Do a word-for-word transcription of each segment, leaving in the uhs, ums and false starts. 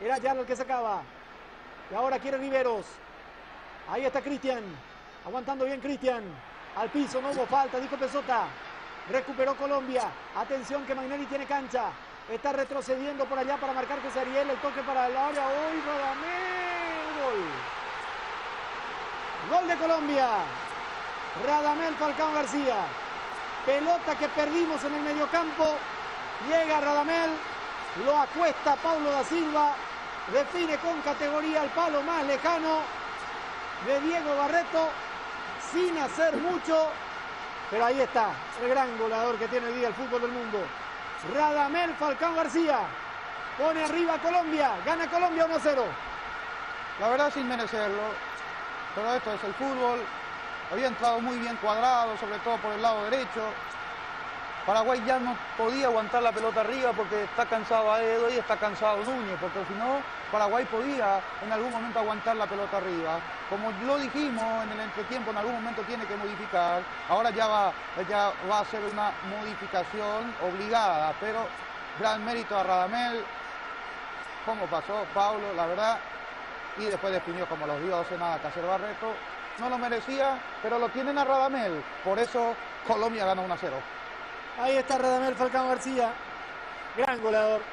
Era Ayala el que sacaba. Y ahora quiere Riveros. Ahí está Cristian. Aguantando bien Cristian. Al piso, no hubo falta, dijo Pesota. Recuperó Colombia. Atención que Magnelli tiene cancha. Está retrocediendo por allá para marcar José Ariel. El toque para el área. ¡Uy, Radamel! Gol. Gol de Colombia. Radamel Falcao García. Pelota que perdimos en el mediocampo. Llega Radamel. Lo acuesta Paulo da Silva. Define con categoría el palo más lejano de Diego Barreto. Sin hacer mucho. Pero ahí está. El gran goleador que tiene hoy día el fútbol del mundo. Radamel Falcao García. Pone arriba a Colombia. Gana Colombia uno a cero. La verdad sin merecerlo. Pero esto es el fútbol. Había entrado muy bien cuadrado, sobre todo por el lado derecho. Paraguay ya no podía aguantar la pelota arriba porque está cansado Aedo y está cansado Núñez, porque si no, Paraguay podía en algún momento aguantar la pelota arriba. Como lo dijimos en el entretiempo, en algún momento tiene que modificar. Ahora ya va, ya va a ser una modificación obligada, pero gran mérito a Radamel. ¿Cómo pasó Paulo? La verdad. Y después definió como los dioses, nada que hacer Barreto. No lo merecía, pero lo tienen a Radamel. Por eso Colombia gana uno a cero. Ahí está Radamel Falcao García. Gran goleador.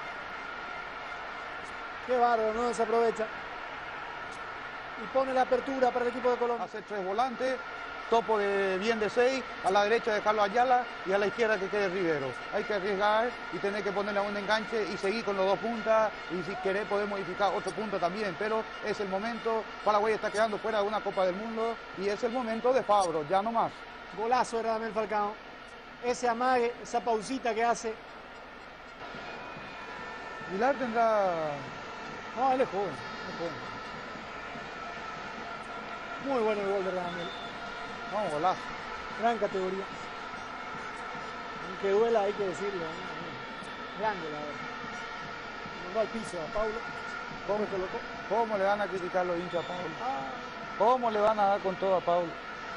Qué bárbaro, no se aprovecha. Y pone la apertura para el equipo de Colombia. Hace tres volantes, topo de bien de seis, a la derecha dejarlo a Ayala y a la izquierda que quede Rivero. Hay que arriesgar y tener que ponerle a un enganche y seguir con los dos puntas. Y si querés poder modificar otro punto también, pero es el momento. Paraguay está quedando fuera de una Copa del Mundo y es el momento de Fabro, ya no más. Golazo de Radamel Falcao. Ese amague, esa pausita que hace. Vilar tendrá... No, él es joven, es joven. Muy bueno el gol de Radamel. No, golazo. Gran categoría. Aunque duela, hay que decirlo. ¿no? Gran goleador. Mandó al piso a Paulo. ¿Cómo, colocó? ¿Cómo le van a criticar los hinchas a Paulo? Ah. ¿Cómo le van a dar con todo a Paulo?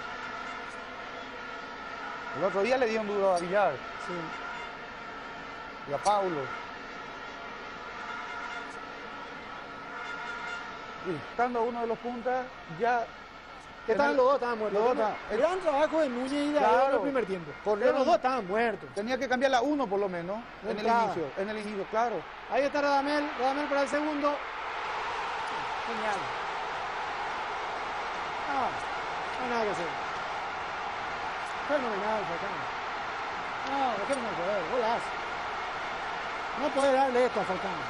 El otro día le dieron duro a Villar. Sí. Y a Paulo. Y estando uno de los puntas, ya... Que estaban el, los dos, estaban muertos. Los dos, el gran trabajo de Núñez y de claro, en el primer tiempo. Porque Pero los dos estaban muertos. Tenía que cambiarla a uno por lo menos, No en el entraba. inicio. En el inicio, claro. Ahí está Radamel, Radamel para el segundo. Genial. Ah, no hay nada que hacer. Fenomenal, Falcao. No, dejémonos de joder, golazo. No puede darle esto a Falcao.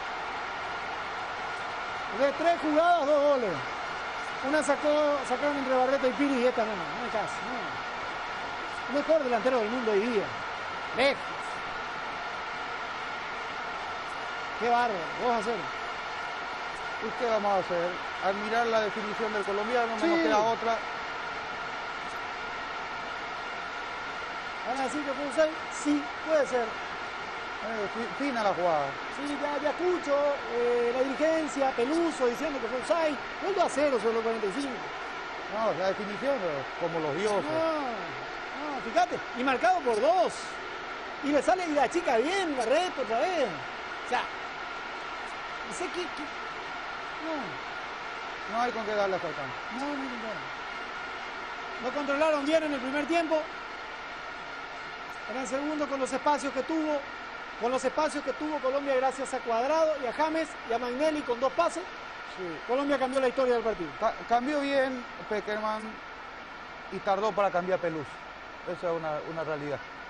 De tres jugadas, dos goles. Una sacó, sacaron entre Barreto y Piri y esta no, no hay caso. No. El mejor delantero del mundo hoy día. Lejos. Qué bárbaro, dos a cero. ¿Y qué vamos a hacer? Admirar la definición del colombiano, no Sí. nos queda otra. ¿Van a decir que fue un seis? Sí, puede ser. Eh, fi- fina la jugada. Sí, ya, ya escucho eh, la dirigencia, Peluso diciendo que fue un seis. Fue dos a cero sobre los cuarenta y cinco. No, la definición, eh, como los dioses. No, no, fíjate. Y marcado por dos. Y le sale y la chica bien, Barreto otra vez. O sea, no sé qué... qué... No. No hay con qué darle a Falcao. No, no, no. Lo controlaron bien en el primer tiempo. En el segundo, con los espacios que tuvo, con los espacios que tuvo Colombia gracias a Cuadrado y a James y a Magnelli con dos pases, Sí. Colombia cambió la historia del partido. Ca- cambió bien Peckerman y tardó para cambiar Peluso. Esa es una, una realidad.